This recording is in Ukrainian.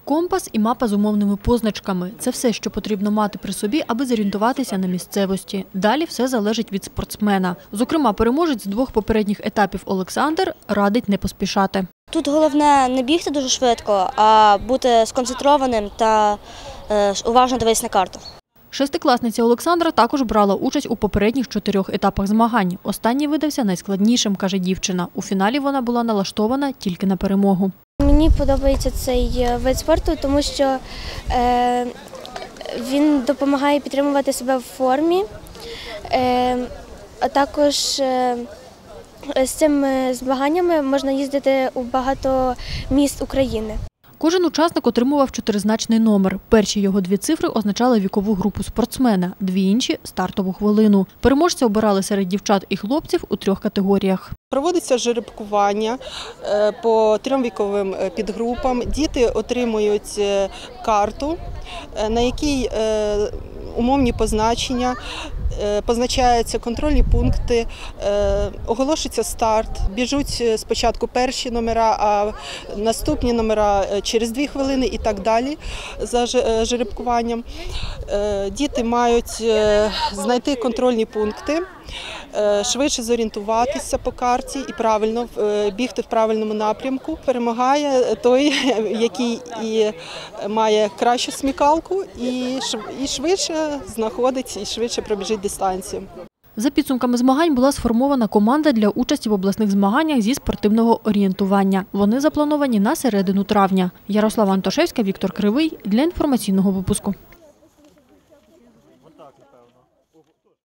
Компас і мапа з умовними позначками – це все, що потрібно мати при собі, аби зорієнтуватися на місцевості. Далі все залежить від спортсмена. Зокрема, переможець з 2 попередніх етапів Олександр радить не поспішати. Тут головне не бігти дуже швидко, а бути сконцентрованим та уважно дивитися на карту. Шестикласниця Олександра також брала участь у попередніх 4 етапах змагань. Останній видався найскладнішим, каже дівчина. У фіналі вона була налаштована тільки на перемогу. Мені подобається цей вид спорту, тому що він допомагає підтримувати себе в формі, а також з цими змаганнями можна їздити у багато міст України. Кожен учасник отримував 4-значний номер. Перші його 2 цифри означали вікову групу спортсмена, 2 інші – стартову хвилину. Переможця обирали серед дівчат і хлопців у 3 категоріях. Проводиться жеребкування по 3 віковим підгрупам. Діти отримують карту, на якій умовні позначення, позначаються контрольні пункти, оголошується старт, біжуть спочатку перші номера, а наступні номера через 2 хвилини і так далі за жеребкуванням. Діти мають знайти контрольні пункти, швидше зорієнтуватися по карті і правильно бігти в правильному напрямку. Перемагає той, який і має кращу смікалку і швидше знаходить, і швидше пробіжить дистанцію. За підсумками змагань була сформована команда для участі в обласних змаганнях зі спортивного орієнтування. Вони заплановані на середину травня. Ярослава Антошевська, Віктор Кривий для інформаційного випуску.